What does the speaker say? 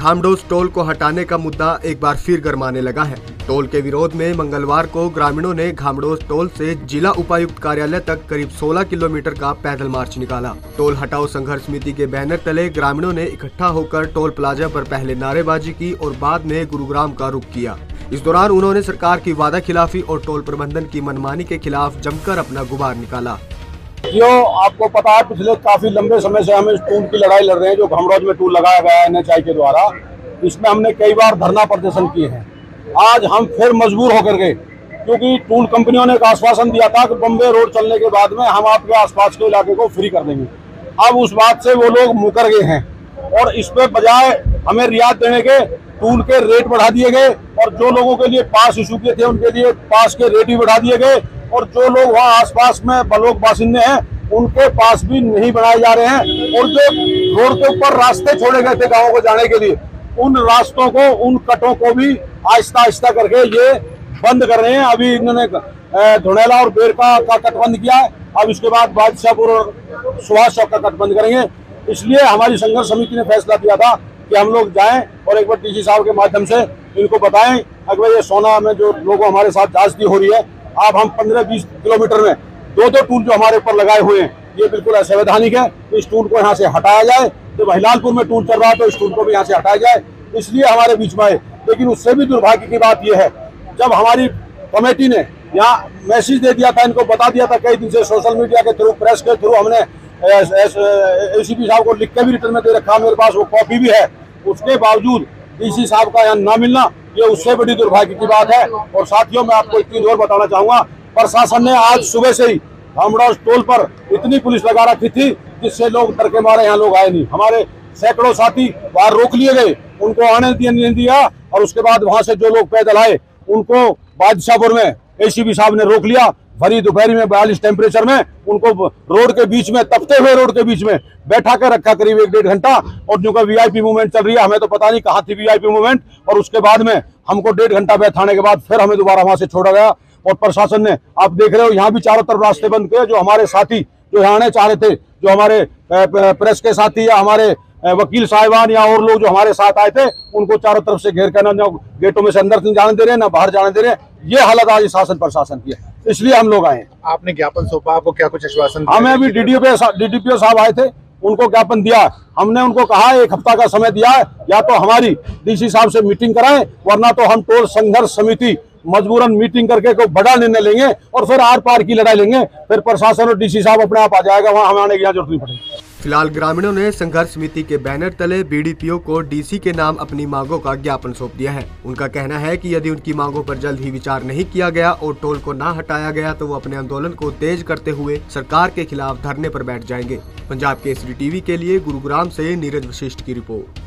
खामडोस toll को हटाने का मुद्दा एक बार फिर गरमाने लगा है। टोल के विरोध में मंगलवार को ग्रामीणों ने खामडोस टोल से जिला उपायुक्त कार्यालय तक करीब 16 किलोमीटर का पैदल मार्च निकाला। टोल हटाओ संघर्ष समिति के बैनर तले ग्रामीणों ने इकट्ठा होकर टोल प्लाजा पर पहले नारेबाजी की और बाद में गुरुग्राम का रुख किया। इस दौरान उन्होंने सरकार की वादा खिलाफी और टोल प्रबंधन की मनमानी के खिलाफ जमकर अपना गुबार निकाला। जो आपको पता है, पिछले काफी लंबे समय से हम इस टूल की लड़ाई लड़ रहे हैं। जो खामडोस में टूल लगाया गया है NHAI के द्वारा, इसमें हमने कई बार धरना प्रदर्शन किए हैं। आज हम फिर मजबूर होकर गए, क्योंकि टूल कंपनियों ने एक आश्वासन दिया था कि बम्बे रोड चलने के बाद में हम आपके आसपास के इलाके को फ्री कर देंगे। अब उस बात से वो लोग मुकर गए हैं और इस पे बजाय हमें रियायत देने के टूल के रेट बढ़ा दिए गए और जो लोगों के लिए पास इशू किए थे उनके लिए पास के रेट भी बढ़ा दिए गए और जो लोग वहाँ आसपास में बलोक बासिंदे हैं उनके पास भी नहीं बनाए जा रहे हैं। और जो रोड के ऊपर रास्ते छोड़े गए थे गाँवों को जाने के लिए, उन रास्तों को, उन कटों को भी आहिस्ता आहिस्ता करके ये बंद कर रहे हैं। अभी इन्होंने धुनेला और बेरका का कट बंद किया है, अब इसके बाद बादशाहपुर और सुभाष चौक का कट बंद करेंगे। इसलिए हमारी संघर्ष समिति ने फैसला किया था कि हम लोग जाएं और एक बार DC साहब के माध्यम से इनको बताएं अगर ये सोना में जो लोगों हमारे साथ जांचती हो रही है, अब हम 15-20 किलोमीटर में दो टूल जो हमारे ऊपर लगाए हुए हैं ये बिल्कुल असंवैधानिक है। इस टूल को यहाँ से हटाया जाए। तो महिलालपुर में टूल चल रहा है तो इस टूल को भी यहाँ से हटाया जाए, इसलिए हमारे बीच में आए। लेकिन उससे भी दुर्भाग्य की बात यह है, जब हमारी कमेटी ने यहाँ मैसेज दे दिया था, इनको बता दिया था कई दिन से सोशल मीडिया के थ्रू, प्रेस के थ्रू, हमने ACP साहब को लिख के भी रिटर्न में दे रखा, मेरे पास वो कॉपी भी है। उसके बावजूद DC साहब का यहाँ ना मिलना ये उससे बड़ी दुर्भाग्य की बात है। और साथियों, मैं आपको एक चीज और बताना चाहूंगा, प्रशासन ने आज सुबह से ही खामडोस टोल पर इतनी पुलिस लगा रखी थी जिससे लोग डर के मारे यहाँ लोग आए नहीं। हमारे सैकड़ों साथी बाहर रोक लिए गए, उनको आने नहीं दिया और उसके बाद वहां से जो लोग पैदल आए उनको बादशाहपुर में ACP साहब ने रोक लिया। भरी दोपहरी में 42 टेम्परेचर में उनको रोड के बीच में, तपते हुए रोड के बीच में बैठा कर रखा करीब 1-1.5 घंटा। और जो का VIP मूवमेंट चल रही है, हमें तो पता नहीं कहाँ थी VIP मूवमेंट। और उसके बाद में हमको 1.5 घंटा बैठाने के बाद फिर हमें दोबारा वहां से छोड़ा गया। और प्रशासन ने, आप देख रहे हो, यहाँ भी चारों तरफ रास्ते बंद किए। जो हमारे साथी जो यहाँ आने चाह रहे थे, जो हमारे प्रेस के साथी या हमारे वकील साहिबान या और लोग जो हमारे साथ आए थे, उनको चारों तरफ से घेर कर, ना गेटों में से अंदर नहीं जाने दे रहे, ना बाहर जाने दे रहे। ये हालत आज शासन प्रशासन की है, इसलिए हम लोग आए। आपने ज्ञापन सौंपा, आपको क्या कुछ आश्वासन? हमें अभी DDPO साहब आए थे, उनको ज्ञापन दिया। हमने उनको कहा 1 हफ्ता का समय दिया है, या तो हमारी DC साहब से मीटिंग कराएं, वरना तो हम टोल संघर्ष समिति मजबूरन मीटिंग करके कोई बड़ा निर्णय लेंगे और फिर आर पार की लड़ाई लेंगे। फिर प्रशासन और DC साहब अपने आप आ जाएगा, वहाँ हमें आने की जरूरत नहीं पड़ेगी। फिलहाल ग्रामीणों ने संघर्ष समिति के बैनर तले BDPO को DC के नाम अपनी मांगों का ज्ञापन सौंप दिया है। उनका कहना है कि यदि उनकी मांगों पर जल्द ही विचार नहीं किया गया और टोल को ना हटाया गया तो वो अपने आंदोलन को तेज करते हुए सरकार के खिलाफ धरने पर बैठ जाएंगे। पंजाब केसरी TV के लिए गुरुग्राम से नीरज वशिष्ठ की रिपोर्ट।